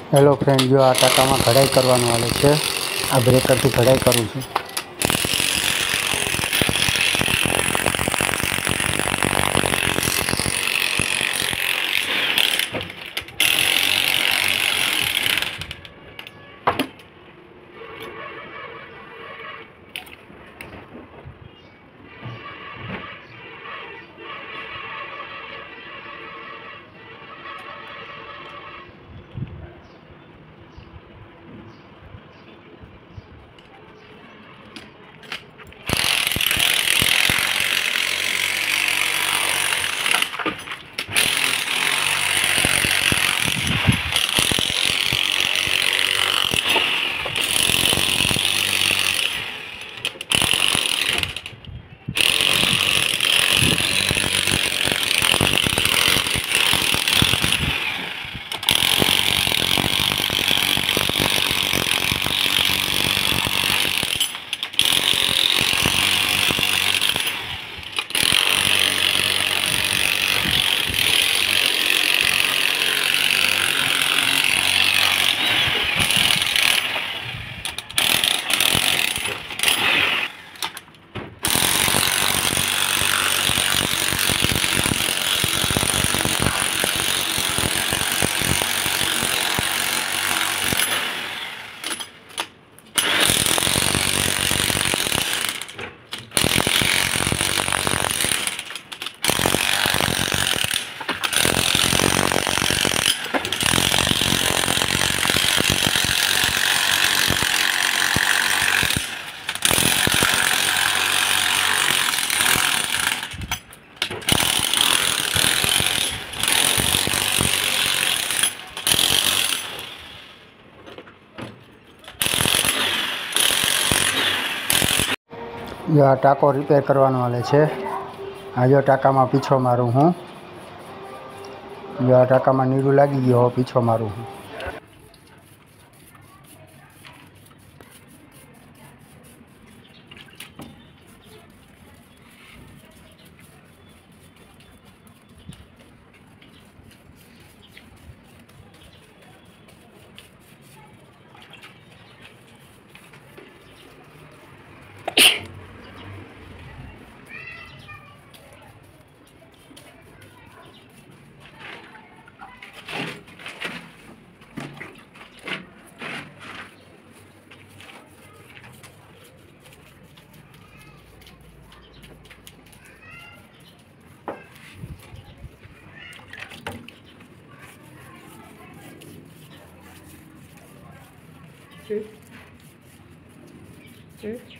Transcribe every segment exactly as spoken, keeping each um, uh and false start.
Hello friend, जो आ टाका में कढ़ाई करवाने वाले छे। आ ब्रेकर थी कढ़ाई करूँ छूँ। जो आ टाको रिपेर करवाने वाले छे। आ जो टाका में पीछो मारूँ हूँ। जो आ टाका में नीरू लागी गयो, पीछो मारूँ हूँ। Church. Church.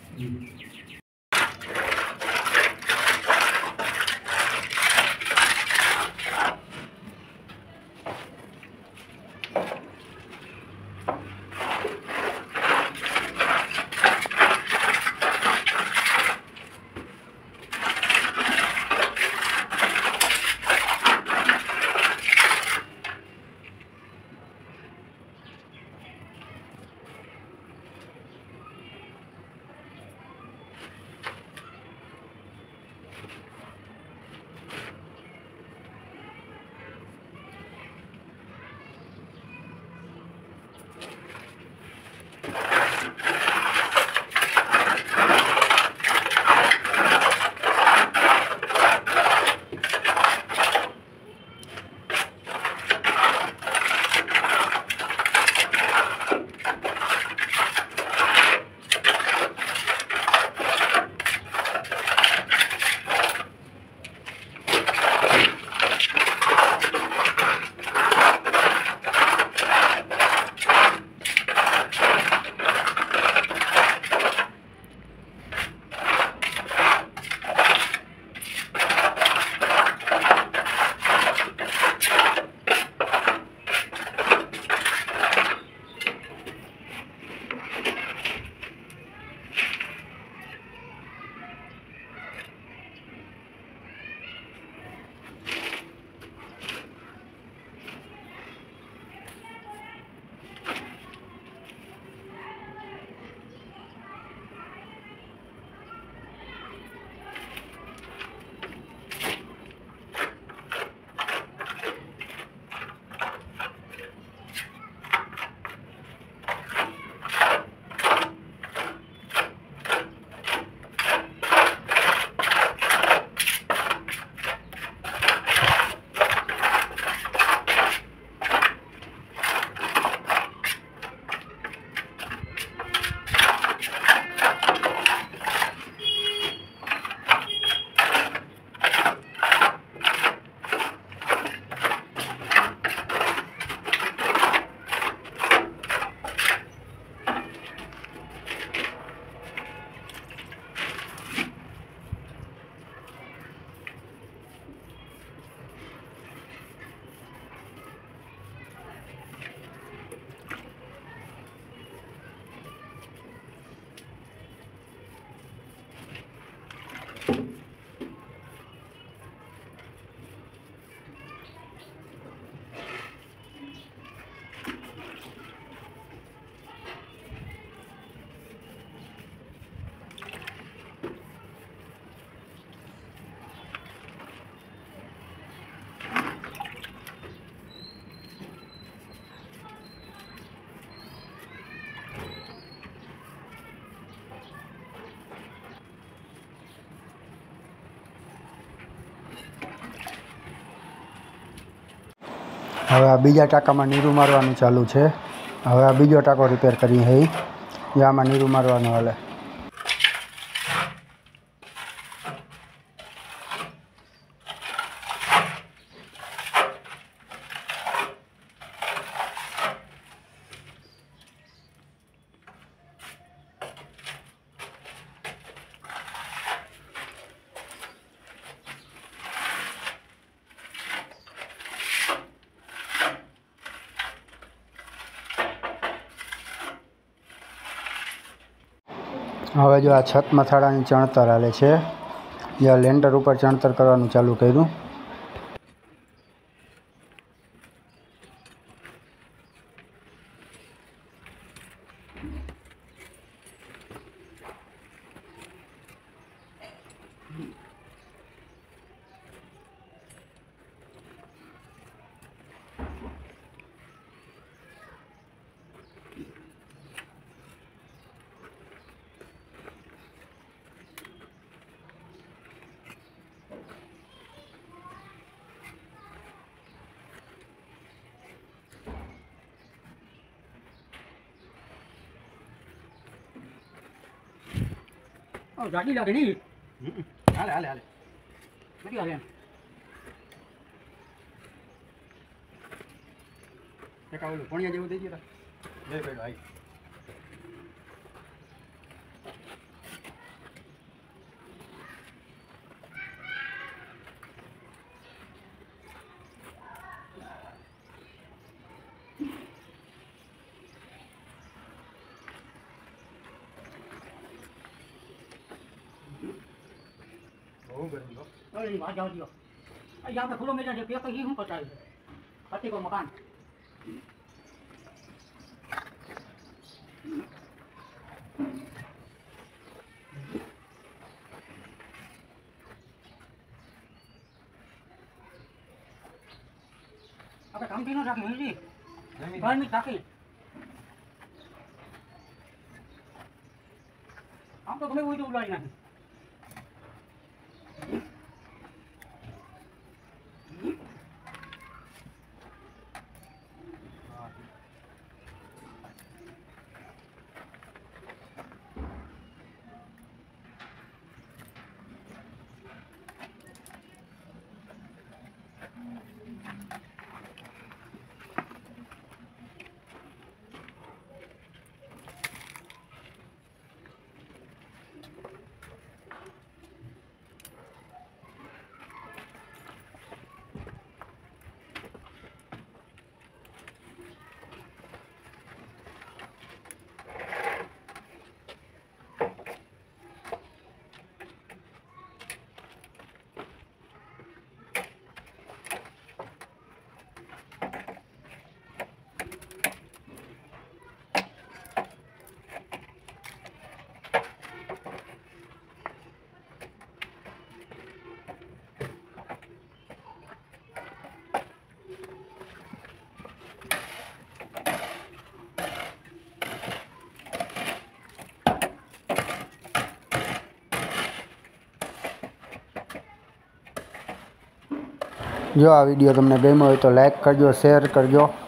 હવે આ બીજા ટાંકામાં નીરું મારવાનું ચાલુ છે। હવે આ બીજો ટાંકો રિપેર કરી હે એ આમાં નીરું મારવાનું હાલે। હવે જો આ છત મથાળાની ચણતર હાલે છે। જ્યાં લેન્ટર ઉપર ચણતર કરવાનું ચાલુ કર્યું। Oh, ગાડી લાગે નહીં હાલે હાલે હાલે કેટલી હાલે એમ ટકા ઓલું ભણિયા જેવું થઈ ગયું લે ભાઈ ભાઈ अरे बाहर जाओ दियो यहाँ पे खुलो में जाए पे ही हूँ पता है पति को मकान अब काम भी ना रखें जी घर में ताकि हम तो तुम्हें वही तो बुलाई नहीं જો આ વિડીયો તમને ગમ્યો હોય તો લાઈક કરજો, શેર કરજો।